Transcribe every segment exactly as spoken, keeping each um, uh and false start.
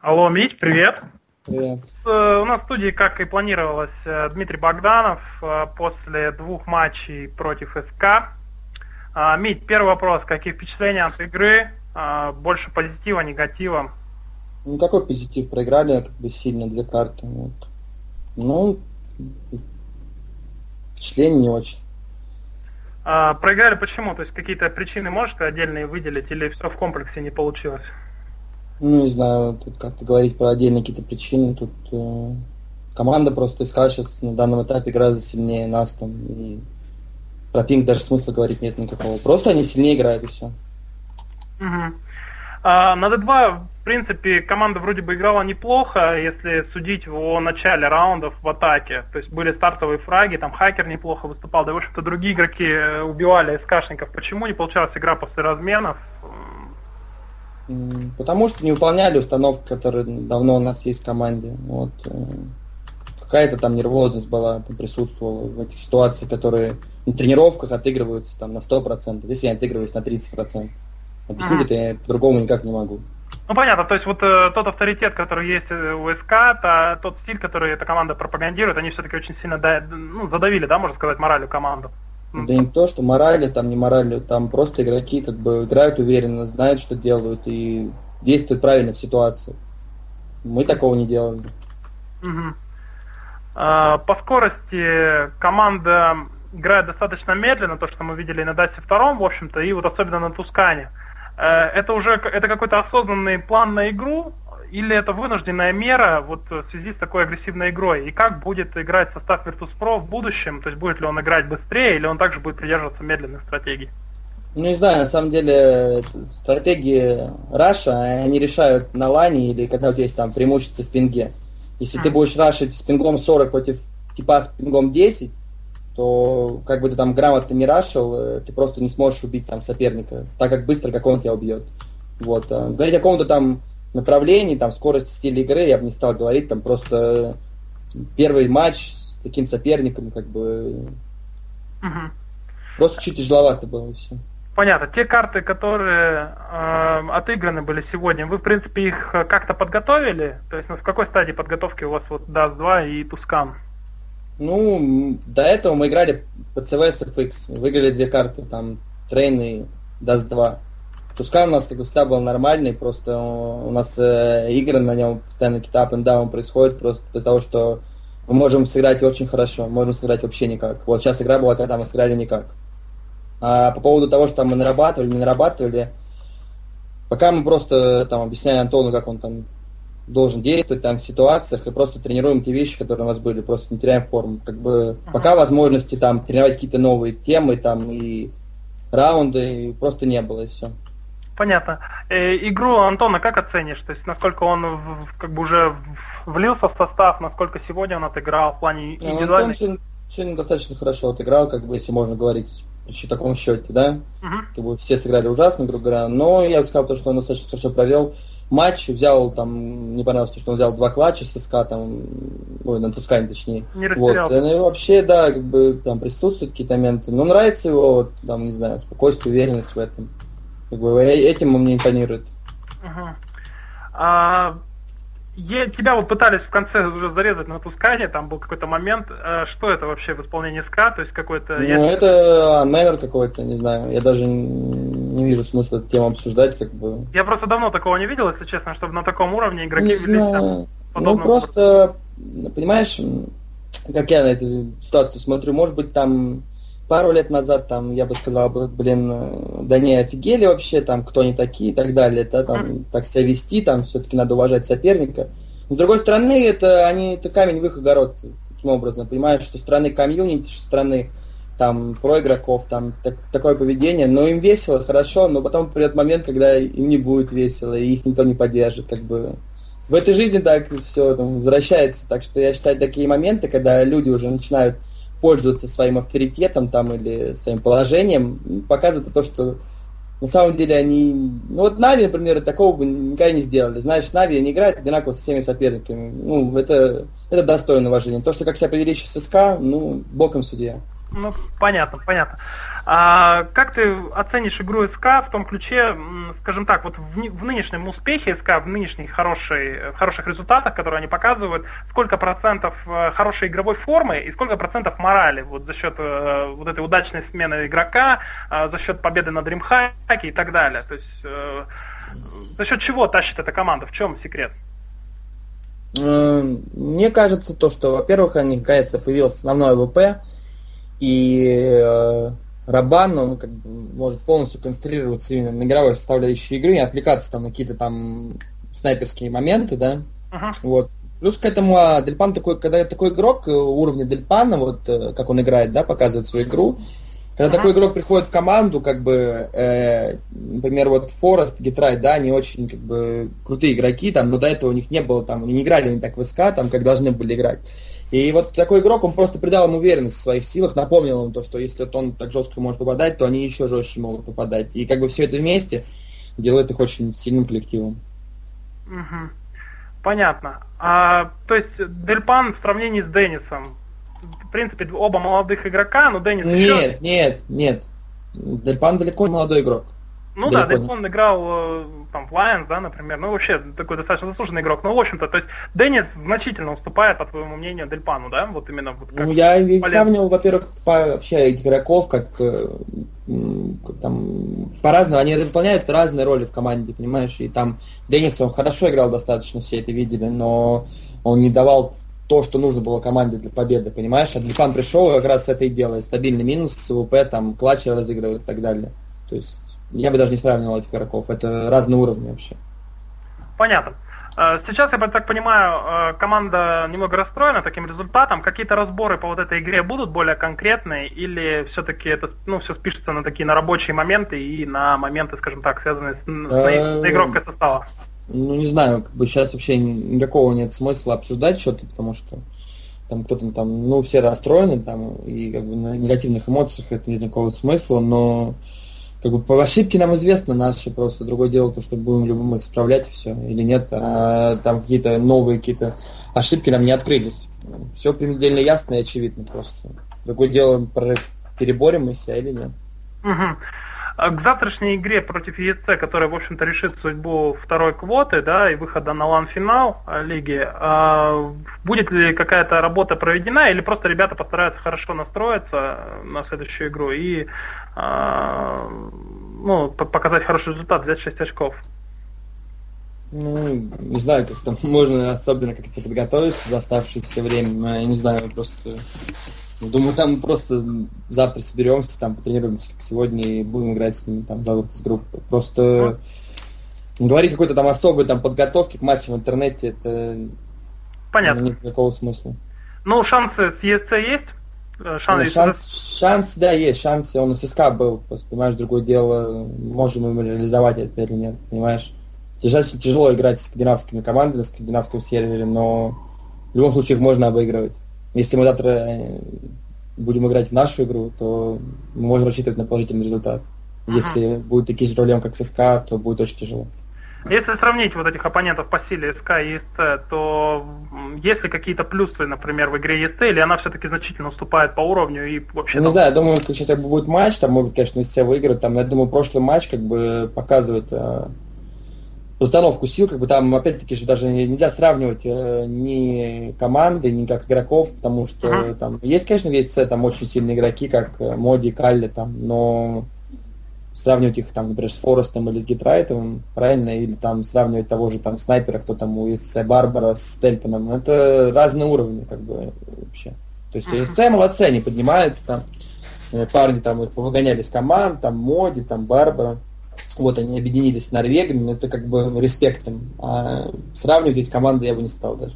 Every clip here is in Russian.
Алло, Мить, привет. Привет. У нас в студии, как и планировалось, Дмитрий Богданов после двух матчей против СК. Мить, первый вопрос. Какие впечатления от игры? Больше позитива, негатива? Ну, какой позитив? Проиграли как бы сильно две карты. Вот. Ну, впечатление не очень. А, проиграли почему? То есть какие-то причины можешь отдельные выделить или все в комплексе не получилось? Ну, не знаю, тут как-то говорить про отдельные какие-то причины. Тут э, команда просто СК сейчас на данном этапе гораздо сильнее нас там. И про пинг даже смысла говорить нет никакого. Просто они сильнее играют и все. Угу. А, на дэ два, в принципе, команда вроде бы играла неплохо, если судить о начале раундов в атаке. То есть были стартовые фраги, там Хакер неплохо выступал, да и, в общем-то, другие игроки убивали СКшников. Почему не получалась игра после разменов? Потому что не выполняли установки, которые давно у нас есть в команде. Вот. Какая-то там нервозность была, там присутствовала в этих ситуациях, которые на тренировках отыгрываются там на сто процентов, если они отыгрывались на тридцать процентов. Объяснить это я по-другому никак не могу. Ну понятно, то есть вот э, тот авторитет, который есть у СК, то, тот стиль, который эта команда пропагандирует, они все-таки очень сильно да, ну, задавили, да, можно сказать, моралью команду. Да не то, что морали, там не морали, там просто игроки как бы играют уверенно, знают, что делают и действуют правильно в ситуации. Мы такого не делали. Угу. А, по скорости команда играет достаточно медленно, то, что мы видели на Дасе втором, в общем-то, и вот особенно на Тускане. Это уже это какой-то осознанный план на игру, или это вынужденная мера вот в связи с такой агрессивной игрой? И как будет играть состав Virtus.pro в будущем? То есть будет ли он играть быстрее, или он также будет придерживаться медленных стратегий? Ну, не знаю, на самом деле стратегии Раша, они решают на лане или когда у тебя есть там преимущество в пинге. Если mm. ты будешь рашить с пингом сорок против типа с пингом десять, то как бы ты там грамотно не рашил, ты просто не сможешь убить там соперника так как быстро, как он тебя убьет. Вот. Говорить о каком-то там направлении, там, скорости стиля игры я бы не стал говорить, там просто первый матч с таким соперником, как бы угу. просто чуть тяжеловато было и все. Понятно. Те карты, которые э, отыграны были сегодня, вы, в принципе, их как-то подготовили? То есть, ну, в какой стадии подготовки у вас вот даст два и Тускан? Ну, до этого мы играли по си ви эс эф икс, выиграли две карты, там, Трейн и даст два. Тускан у нас, как бы, всегда был нормальный, просто у нас э, игры на нем постоянно какие-то up and down происходят, просто из-за того, что мы можем сыграть очень хорошо, можем сыграть вообще никак. Вот сейчас игра была, когда мы сыграли никак. А по поводу того, что там мы нарабатывали, не нарабатывали, пока мы просто там объясняем Антону, как он там должен действовать там в ситуациях, и просто тренируем те вещи, которые у нас были, просто не теряем форму. Как бы uh-huh. пока возможности там тренировать какие-то новые темы там и раунды просто не было, и все. Понятно. Э, игру Антона как оценишь? То есть насколько он в, как бы уже влился в состав, насколько сегодня он отыграл в плане индивидуальной? Антон сегодня, сегодня достаточно хорошо отыграл, как бы, если можно говорить при таком счете, да? Uh-huh. Как бы все сыграли ужасно, грубо говоря, но я бы сказал, что он достаточно хорошо провел матч, взял там, не понравилось, что он взял два клатча с СК, там, ой, на Тускане точнее. Не растерял. Вот. И вообще, да, как бы там присутствуют какие-то моменты. Но нравится его, вот, там, не знаю, спокойствие, уверенность в этом. Как бы этим он мне импонирует. Угу. А, я, тебя вот пытались в конце уже зарезать на Тускане, там был какой-то момент. А, что это вообще в исполнении СК? То есть какой-то... Ну, я... это анмейнер какой-то, не знаю. Я даже не вижу смысла эту тему обсуждать, как бы. Я просто давно такого не видел, если честно, чтобы на таком уровне игроки не велись там. Ну просто, понимаешь, как я на эту ситуацию смотрю, может быть там пару лет назад, там, я бы сказал, блин, да не, офигели вообще, там, кто они такие и так далее, да, там, mm-hmm. так себя вести, там, все-таки надо уважать соперника. Но, с другой стороны, это, они, это камень в их огород, таким образом, понимаешь, что стороны комьюнити, что стороны, там, про игроков, там, так, такое поведение, но им весело, хорошо, но потом придет момент, когда им не будет весело, и их никто не поддержит, как бы. В этой жизни так все там, возвращается, так что я считаю, такие моменты, когда люди уже начинают пользоваться своим авторитетом там или своим положением, показывает то, что на самом деле они... Ну вот Нави, например, такого бы никогда не сделали. Знаешь, Нави не играет одинаково со всеми соперниками. Ну, это, это достойно уважения. То, что как себя повели сейчас СК, ну, боком судья. Ну, понятно, понятно. А как ты оценишь игру СКА в том ключе, скажем так, вот в, в нынешнем успехе СКА, в нынешних хорошей, хороших результатах, которые они показывают, сколько процентов хорошей игровой формы и сколько процентов морали вот за счет э, вот этой удачной смены игрока, э, за счет победы на дримхаке и так далее. То есть э, за счет чего тащит эта команда? В чем секрет? Мне кажется, то, что, во-первых, они наконец-то появился основной АВП, и э, Рабан, он как бы может полностью концентрироваться именно на игровой составляющей игры, не отвлекаться там на какие-то там снайперские моменты, да. Uh-huh. Вот. Плюс к этому а, Дельпан такой, когда такой игрок уровня Дельпана, вот как он играет, да, показывает свою игру. Когда uh-huh. такой игрок приходит в команду, как бы, э, например, вот Форест, Гитрайт, да, они очень как бы крутые игроки, там, но до этого у них не было, там, они не играли не так высоко, там, как должны были играть. И вот такой игрок, он просто придал им уверенность в своих силах, напомнил им то, что если вот он так жестко может попадать, то они еще жестче могут попадать. И как бы все это вместе делает их очень сильным коллективом. Угу. Понятно. А, то есть Дельпан в сравнении с Деннисом, в принципе, оба молодых игрока, но Деннис нет, еще... Нет, нет, нет. Дельпан далеко не молодой игрок. Ну далеко да, Дельпан играл там в Lions, да, например, ну вообще такой достаточно заслуженный игрок, но в общем-то, то есть Деннис значительно уступает, по твоему мнению, Дельпану, да, вот именно вот как... Ну я сравнивал, во-первых, по, вообще игроков, как, как там, по-разному, они выполняют разные роли в команде, понимаешь, и там Деннис, он хорошо играл достаточно, все это видели, но он не давал то, что нужно было команде для победы, понимаешь, а Дельпан пришел и как раз это и делает, стабильный минус, ВП, там, клатчи разыгрывает и так далее, то есть я бы даже не сравнивал этих игроков. Это разные уровни вообще. Понятно. Сейчас, я так понимаю, команда немного расстроена таким результатом. Какие-то разборы по вот этой игре будут более конкретные? Или все-таки это, ну, все спишется на такие на рабочие моменты и на моменты, скажем так, связанные с, с наигровкой состава? Ну, не знаю, как бы сейчас вообще никакого нет смысла обсуждать что-то, потому что там кто-то там, ну, все расстроены, там, и как бы на негативных эмоциях это нет никакого смысла, но как бы по ошибке нам известно наши, просто другое дело, то, что будем ли мы их исправлять все или нет, а там какие-то новые какие-то ошибки нам не открылись. Все предельно ясно и очевидно просто. Другое дело, переборем мы себя или нет. Угу. К завтрашней игре против ЕСЦ, которая, в общем-то, решит судьбу второй квоты, да, и выхода на лан-финал лиги, будет ли какая-то работа проведена, или просто ребята постараются хорошо настроиться на следующую игру и ну, показать хороший результат, взять шесть очков? Ну, не знаю, как там можно особенно как-то подготовиться за оставшееся время, но я не знаю, просто... Думаю, там просто завтра соберемся, там потренируемся, как сегодня, и будем играть с ними там за выход из группы. Просто ну. говорить какой-то там особой там подготовки к матчам в интернете, это понятно. Нет никакого смысла. Ну, шансы с ЕСЦ есть? Шанс, ну, шанс, шанс, да, есть, шанс, он у ССК был, просто, понимаешь, другое дело, можем мы реализовать это или нет, понимаешь. Тяжело, тяжело играть с скандинавскими командами на скандинавском сервере, но в любом случае их можно обыгрывать. Если мы завтра будем играть в нашу игру, то мы можем рассчитывать на положительный результат. Uh-huh. Если будут такие же проблемы, как с СК, то будет очень тяжело. Если сравнить вот этих оппонентов по силе СК и ЕСЦ, то есть ли какие-то плюсы, например, в игре ЕСЦ, или она все-таки значительно уступает по уровню и вообще... Ну, не знаю, я думаю, сейчас как бы будет матч, там, может, конечно, ЕСЦ выиграет, там, я думаю, прошлый матч как бы показывает э, установку сил, как бы там, опять-таки, же даже нельзя сравнивать э, ни команды, ни как игроков, потому что uh-huh. там есть, конечно, в ЕСЦ там очень сильные игроки, как Моди, Калли, там, но... сравнивать их, там, например, с Форестом или с Гитрайтом, правильно, или там сравнивать того же там снайпера, кто там у ЕСЦ Барбара с Тельтоном, это разные уровни, как бы, вообще. То есть ЕСЦ молодцы, они поднимаются, там, парни там вот выгоняли с команд, там, Моди, там, Барбара, вот, они объединились с норвегами, но это как бы респект им, а сравнивать эти команды я бы не стал даже.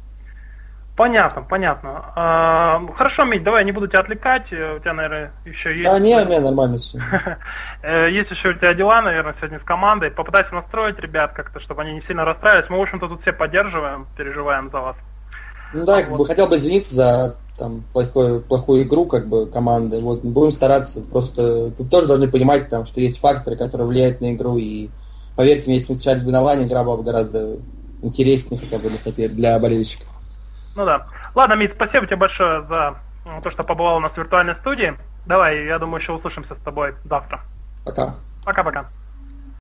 Понятно, понятно. А, хорошо, Мить, давай, не буду тебя отвлекать. У тебя, наверное, еще есть... Да, не, у меня нормально все. Есть еще у тебя дела, наверное, сегодня с командой. Попытайся настроить ребят как-то, чтобы они не сильно расстраивались. Мы, в общем-то, тут все поддерживаем, переживаем за вас. Ну да, как бы хотел бы извиниться за там плохую, плохую игру, как бы, команды. Вот, будем стараться. Просто тут тоже должны понимать, там, что есть факторы, которые влияют на игру. И поверьте мне, если мы встречались бы на лане, игра была бы гораздо интереснее хотя бы для, для болельщиков. Ну да. Ладно, Мит, спасибо тебе большое за то, что побывал у нас в виртуальной студии. Давай, я думаю, еще услышимся с тобой завтра. Пока. Пока-пока.